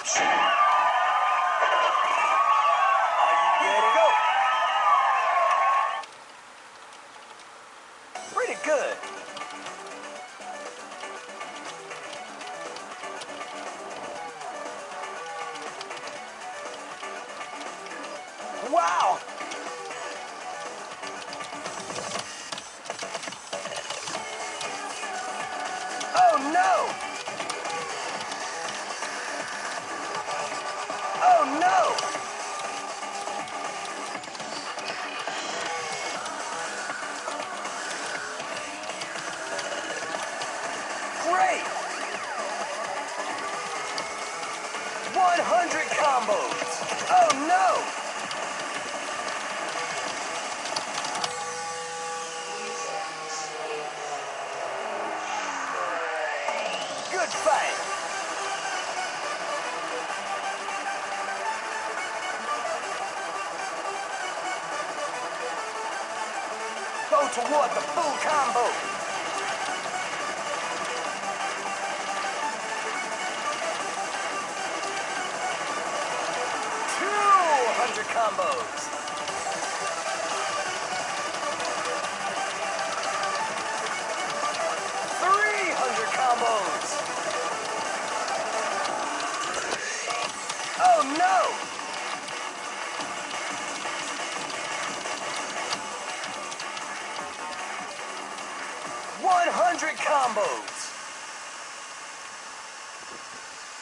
Go. Pretty good. Wow. Oh no. Oh no. Great! 100 combos! Oh no! Good fight! Go toward the full combo! Combos. 300 combos. Oh no! 100 combos.